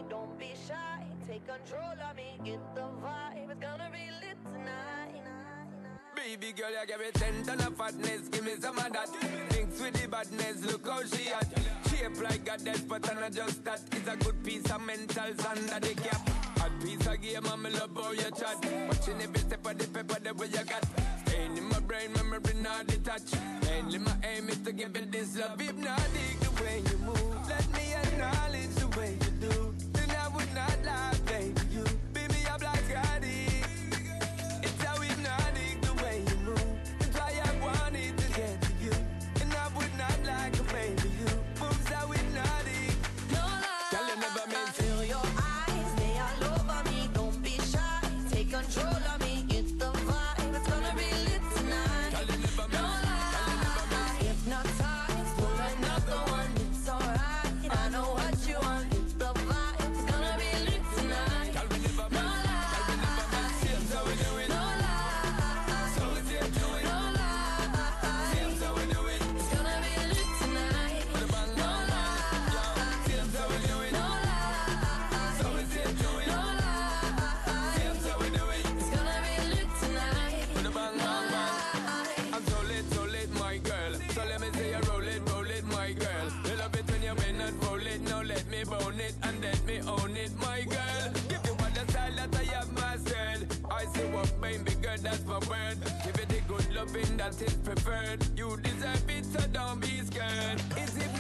don't be shy. Take control of me, get the vibe. It's gonna be lit tonight. Baby girl, you give me 10 ton of fatness, give me some of that. Thinks with the badness, look how she at. Shape like a death, but I'm not just that. It's a good piece of mentals under the cap. Hot piece of game, I'm love how you chat. Watching every step of the paper, the way you got. Staying in my brain, memory not detached. Mainly my aim is to give it this love. Hypnotic the way you move. Let me acknowledge the way you do. Then I would not lie, baby, you beat me up like Scotty. It's how hypnotic the way you move. That's why I wanted to get to you. And I would not like a baby, you moves how hypnotic. No lie, Girl, you never meant to. feel your eyes, they all over me. Don't be shy, take control of me, get the vibe. It's gonna be lit tonight. Girl, you never No meant. lie, hypnotized, pull another one. It's alright, I know what you want. It's the vibe. It's gonna be lit tonight. Girl, we never No meant. Girl, we never meant. lie, Same so we do it. no lie, So we same do it. no lie. Same so we do it. It's gonna be lit tonight. Put a bang, No bang, bang. lie, Same so we do it. no lie. So we same do it. No lie, Same so we do it. it's gonna be lit tonight. Put a bang, No bang, bang. lie, I'm so lit, my girl. So let me say you roll it, my girl. You love it when you bend and roll it. Now let me bone it and let me own it, my girl. Give you all the style that I have mastered. I say what, baby girl, that's my word. Give it the good loving that is preferred. You deserve it, so don't be scared. Is it